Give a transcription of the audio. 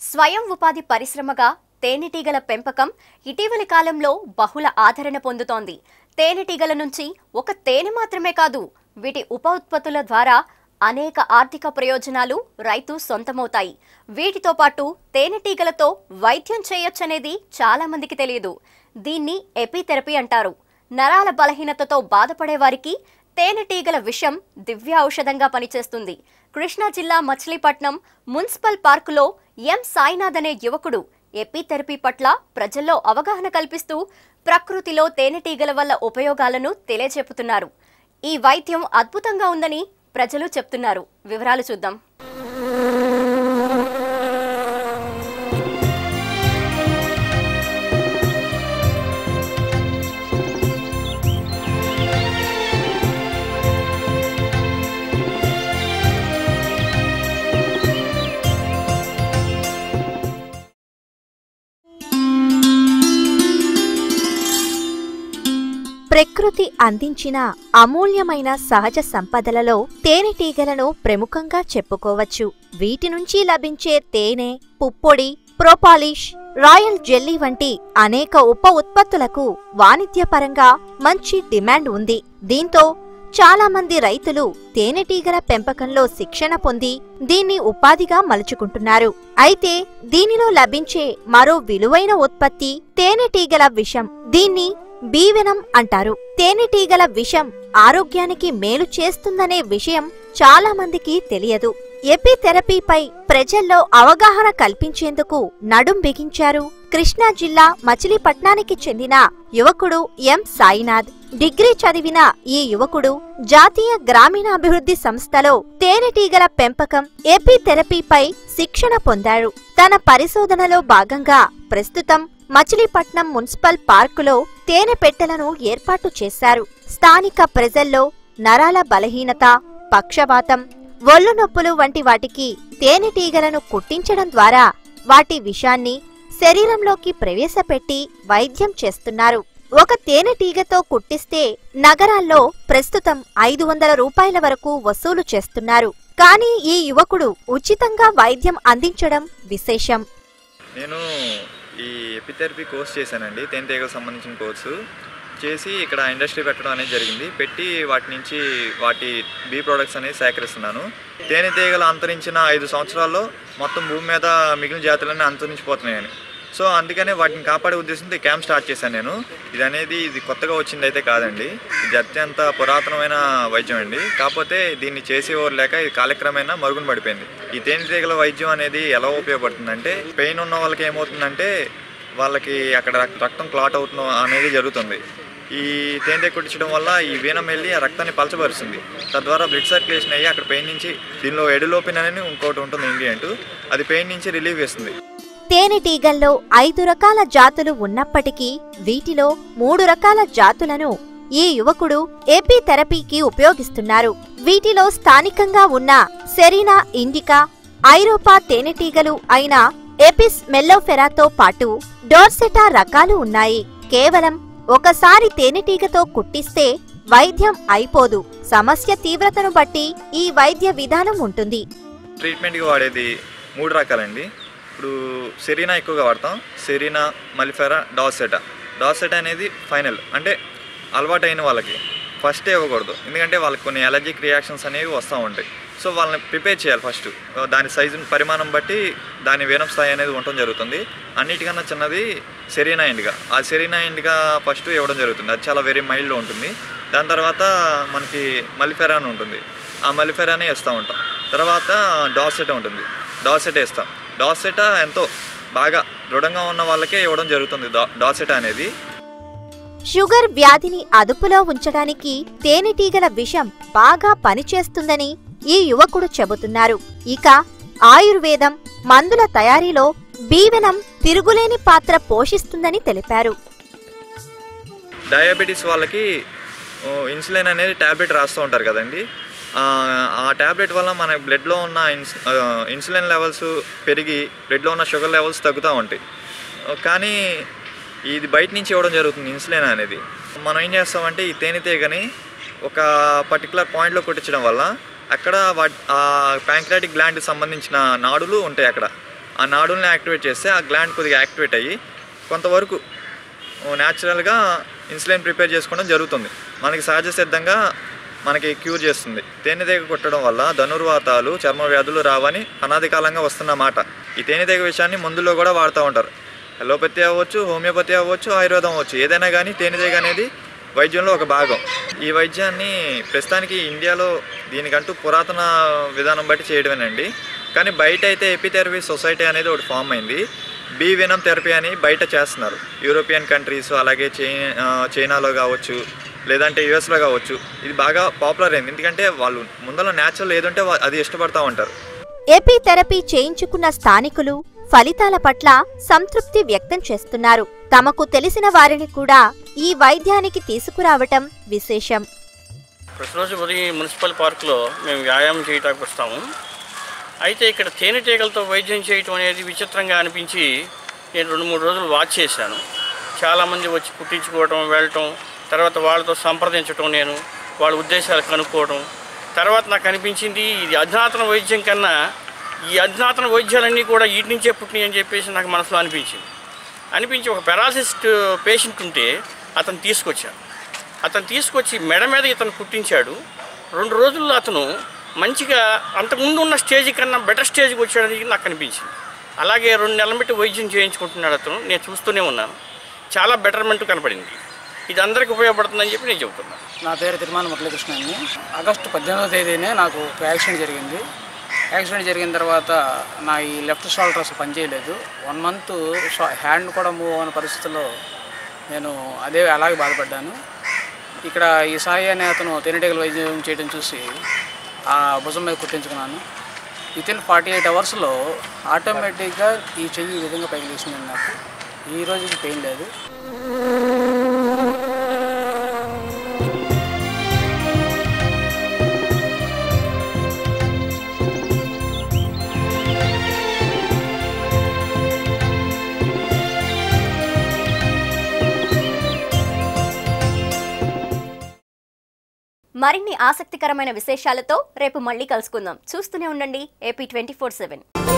స్వయం ఉపాధి పరిశ్రమగా తేనెటీగల పెంపకం ఇటీవలి కాలంలో బహుళ ఆదరణ పొందుతోంది. తేనెటీగల నుంచి ఒక తేనె మాత్రమే కాదు, వీటి ఉప ఉత్పత్తుల ద్వారా అనేక ఆర్థిక ప్రయోజనాలు రైతు సొంతమవుతాయి. వీటితో పాటు తేనెటీగలతో వైద్యం చేయొచ్చనేది చాలా మందికి తెలియదు. దీన్ని ఎపిథెరపీ అంటారు. నరాల బలహీనతతో బాధపడే వారికి తేనెటీగల విషం దివ్య ఔషధంగా పనిచేస్తుంది. కృష్ణా జిల్లా మచిలీపట్నం మున్సిపల్ పార్కులో ఎం సాయినాథ్ అనే యువకుడు ఎపిథెరపీ పట్ల ప్రజల్లో అవగాహన కల్పిస్తూ ప్రకృతిలో తేనెటీగల వల్ల ఉపయోగాలను తెలియజెప్పుతున్నారు. ఈ వైద్యం అద్భుతంగా ఉందని ప్రజలు చెప్తున్నారు. వివరాలు చూద్దాం. ప్రకృతి అందించిన అమూల్యమైన సహజ సంపదలలో తేనెటీగలను ప్రముఖంగా చెప్పుకోవచ్చు. వీటి నుంచి లభించే తేనె, పుప్పొడి, ప్రోపాలిష్, రాయల్ జెల్లీ వంటి అనేక ఉప ఉత్పత్తులకు వాణిజ్యపరంగా మంచి డిమాండ్ ఉంది. దీంతో చాలా మంది రైతులు తేనెటీగల పెంపకంలో శిక్షణ పొంది దీన్ని ఉపాధిగా మలుచుకుంటున్నారు. అయితే దీనిలో లభించే మరో విలువైన ఉత్పత్తి తేనెటీగల విషం. దీన్ని బీవెనం అంటారు. తేనెటీగల విషం ఆరోగ్యానికి మేలు చేస్తుందనే విషయం చాలా మందికి తెలియదు. ఎపిథెరపీపై ప్రజల్లో అవగాహన కల్పించేందుకు నడుం బిగించారు కృష్ణా జిల్లా మచిలీపట్నానికి చెందిన యువకుడు ఎం సాయినాథ్. డిగ్రీ చదివిన ఈ యువకుడు జాతీయ గ్రామీణాభివృద్ధి సంస్థలో తేనెటీగల పెంపకం ఎపిథెరపీపై శిక్షణ పొందాడు. తన పరిశోధనలో భాగంగా ప్రస్తుతం మచిలీపట్నం మున్సిపల్ పార్కులో తేనె పెట్టెలను ఏర్పాటు చేశారు. స్థానిక ప్రజల్లో నరాల బలహీనత, పక్షవాతం, ఒళ్ళు నొప్పులు వంటి వాటికి తేనెటీగలను కుట్టించడం ద్వారా వాటి విషాన్ని శరీరంలోకి ప్రవేశపెట్టి వైద్యం చేస్తున్నారు. ఒక తేనెటీగతో కుట్టిస్తే నగరాల్లో ప్రస్తుతం 500 రూపాయల వరకు వసూలు చేస్తున్నారు. కానీ ఈ యువకుడు ఉచితంగా వైద్యం అందించడం విశేషం. నేను ఈ ఎపిథెరపీ కోర్స్ చేశానండి. తేనెటీగలకు సంబంధించిన కోర్సు చేసి ఇక్కడ ఇండస్ట్రీ పెట్టడం అనేది జరిగింది. పెట్టి వాటి నుంచి వాటి బీ ప్రొడక్ట్స్ అనేవి సేకరిస్తున్నాను. తేనెటీగలు అంతరించిన 5 సంవత్సరాల్లో మొత్తం భూమి మీద మిగిలిన జాతులన్నీ అంతరించిపోతున్నాయని. సో అందుకనే వాటిని కాపాడే ఉద్దేశంతో ఈ క్యాంప్ స్టార్ట్ చేశాను నేను. ఇది కొత్తగా వచ్చింది అయితే కాదండి. ఇది అత్యంత పురాతనమైన వైద్యం అండి. కాకపోతే దీన్ని చేసేవారు లేక ఇది కాలక్రమేణా మరుగున పడిపోయింది. ఈ తేనెటీగల వైద్యం అనేది ఎలా ఉపయోగపడుతుందంటే, పెయిన్ ఉన్న వాళ్ళకి ఏమవుతుందంటే వాళ్ళకి అక్కడ రక్తం క్లాట్ అవుతుంది అనేది జరుగుతుంది. ఈ తేనెటీగ కుట్టించడం వల్ల ఈ వీనం వెళ్ళి ఆ రక్తాన్ని పలచబరుస్తుంది. తద్వారా బ్లడ్ సర్క్యులేషన్ అయ్యి అక్కడ పెయిన్ నుంచి, దీనిలో ఎడిలోపిన్ అనేది ఇంకోటి ఉంటుంది ఇంగ్రీడియంట్, అది పెయిన్ నుంచి రిలీఫ్ ఇస్తుంది. తేనెటీగల్లో 5 రకాల జాతులు ఉన్నప్పటికీ వీటిలో 3 రకాల జాతులను ఈ యువకుడు ఎపిథెరపీకి ఉపయోగిస్తున్నారు. వీటిలో స్థానికంగా ఉన్న సెరీనా ఇండికా, ఐరోపా తేనెటీగలు అయిన ఎపిస్ మెల్లోఫెరాతో పాటు డోర్సెటా రకాలు ఉన్నాయి. కేవలం ఒకసారి తేనెటీగతో కుట్టిస్తే వైద్యం అయిపోదు. సమస్య తీవ్రతను బట్టి ఈ వైద్య విధానం ఉంటుంది. ట్రీట్మెంట్కి వాడేది 3 రకాలండి. ఇప్పుడు సెరీనా ఎక్కువగా వాడతాం. సెరీనా, మలిఫెరా, డార్సెటా అనేది ఫైనల్. అంటే అలవాటు అయిన వాళ్ళకి ఫస్టే ఇవ్వకూడదు, ఎందుకంటే వాళ్ళకి కొన్ని అలర్జిక్ రియాక్షన్స్ అనేవి వస్తూ ఉంటాయి. సో వాళ్ళని ప్రిపేర్ చేయాలి ఫస్ట్. దాని సైజు పరిమాణం బట్టి దాని వీనం స్థాయి అనేది ఉండటం జరుగుతుంది. అన్నిటికన్నా చిన్నది సెరీనా ఇండికా. ఆ సెరీనా ఇండికా ఫస్ట్ ఇవ్వడం జరుగుతుంది. అది చాలా వెరీ మైల్డ్లో ఉంటుంది. దాని తర్వాత మనకి మలిఫెరా అని ఉంటుంది. ఆ మలిఫెరానే ఇస్తూ ఉంటాం. తర్వాత డార్సెటా ఉంటుంది. డార్సెటా ఇస్తాం. డార్సెటా ఎంతో బాగా దృఢంగా ఉన్న వాళ్ళకే ఇవ్వడం జరుగుతుంది డార్సెటా అనేది. షుగర్ వ్యాధిని అదుపులో ఉంచడానికి తేనెటీగల విషం బాగా పనిచేస్తుందని ఈ యువకుడు చెబుతున్నారు. ఇక ఆయుర్వేదం, మందుల తయారీలో బీవెనం తిరుగులేని పాత్ర పోషిస్తుందని తెలిపారు. డయాబెటీస్ వాళ్ళకి ఇన్సులిన్ అనేది టాబ్లెట్ రాస్తూ ఉంటారు కదండి. ఆ ట్యాబ్లెట్ వల్ల మన బ్లడ్లో ఉన్న ఇన్సులిన్ లెవెల్స్ పెరిగి బ్లడ్లో ఉన్న షుగర్ లెవెల్స్ తగ్గుతూ ఉంటాయి. కానీ ఇది బయట నుంచి ఇవ్వడం జరుగుతుంది ఇన్సులిన్ అనేది. మనం ఏం చేస్తామంటే ఈ తేనెటీగని ఒక పర్టికులర్ పాయింట్లో కొట్టించడం వల్ల అక్కడ ప్యాంక్రియాటిక్ గ్లాండ్కి సంబంధించిన నాడులు ఉంటాయి. అక్కడ ఆ నాడుల్ని యాక్టివేట్ చేస్తే ఆ గ్లాండ్ కొద్దిగా యాక్టివేట్ అయ్యి కొంతవరకు న్యాచురల్గా ఇన్సులిన్ ప్రిపేర్ చేసుకోవడం జరుగుతుంది. మనకి సహజ సిద్ధంగా మనకి క్యూర్ చేస్తుంది. తేనెటీగ కుట్టడం వల్ల ధనుర్వాతాలు, చర్మ వ్యాధులు రావని అనాది కాలంగా వస్తున్నమాట. ఈ తేనెటీగ విషయాన్ని మందుల్లో కూడా వాడుతూ ఉంటారు. అలోపతి అవ్వచ్చు, హోమియోపతి అవ్వచ్చు, ఆయుర్వేదం అవ్వచ్చు, ఏదైనా కానీ తేనెటీగ అనేది వైద్యంలో ఒక భాగం. ఈ వైద్యాన్ని ప్రస్తుతానికి ఇండియాలో దీనికంటూ పురాతన విధానం బట్టి చేయడమేనండి. కానీ బయట అయితే ఎపిథెరపీ సొసైటీ అనేది ఒకటి ఫామ్ అయింది. బీ వెనమ్ థెరపీ అని బయట చేస్తున్నారు. యూరోపియన్ కంట్రీస్, అలాగే చైనాలో కావచ్చు, లేదంటే యుఎస్లో కావచ్చు. ఇది బాగా పాపులర్ అయింది. ఎందుకంటే వాళ్ళు ముందర న్యాచురల్ ఏదంటే అది ఇష్టపడతా ఉంటారు. ఎపిథెరపీ చేయించుకున్న స్థానికులు ఫలితాల పట్ల సంతృప్తి వ్యక్తం చేస్తున్నారు. తమకు తెలిసిన వారిని కూడా ఈ వైద్యానికి తీసుకురావటం విశేషం. ప్రతిరోజు ఉదయం మున్సిపల్ పార్కులో మేము వ్యాయామం చేయడానికి వస్తాము. అయితే ఇక్కడ తేనెటీగలతో వైద్యం చేయటం అనేది విచిత్రంగా అనిపించి నేను 2-3 రోజులు వాచ్ చేశాను. చాలామంది వచ్చి కుట్టించుకోవటం, వెళ్ళటం, తర్వాత వాళ్ళతో సంప్రదించటం, నేను వాళ్ళ ఉద్దేశాలు కనుక్కోవడం. తర్వాత నాకు అనిపించింది ఇది అధునాతన వైద్యం కన్నా ఈ అధునాతన వైద్యాలన్నీ కూడా వీటి నుంచే పుట్టినాయి అని చెప్పేసి నాకు మనసులో అనిపించి ఒక పెరాలసిస్ పేషెంట్ ఉంటే అతను తీసుకొచ్చి మెడ మీద ఇతను కుట్టించాడు. 2 రోజుల్లో అతను మంచిగా అంతకుముందు ఉన్న స్టేజ్ కన్నా బెటర్ స్టేజ్కి వచ్చాడని నాకు అనిపించింది. అలాగే 2 నెలల బట్టి వైద్యం చేయించుకుంటున్నాడు అతను. నేను చూస్తూనే ఉన్నాను. చాలా బెటర్మెంట్ కనపడింది. ఇది అందరికీ ఉపయోగపడుతుందని చెప్పి నేను చెబుతున్నాను. నా పేరు తిరుమల మురళీకృష్ణ అండి. ఆగస్టు 18వ తేదీనే నాకు ఒక యాక్సిడెంట్ జరిగింది. యాక్సిడెంట్ జరిగిన తర్వాత నా ఈ లెఫ్ట్ షోల్డర్ అసలు పనిచేయలేదు. 1 మంత్ హ్యాండ్ కూడా మూవ్ అవ్వని పరిస్థితుల్లో నేను అలాగే బాధపడ్డాను. ఇక్కడ ఈ సాయి అనే అతను తేనెటీగల వైద్యం చేయడం చూసి ఆ భుజం మీద కుట్టించుకున్నాను. వితిన్ 48 అవర్స్లో ఆటోమేటిక్గా ఈ చెయ్యి ఈ విధంగా పైకి లేచింది. నాకు ఈ రోజుకి పెయిన్ లేదు. మరిన్ని ఆసక్తికరమైన విశేషాలతో రేపు మళ్ళీ కలుసుకుందాం. చూస్తూనే ఉండండి AP247.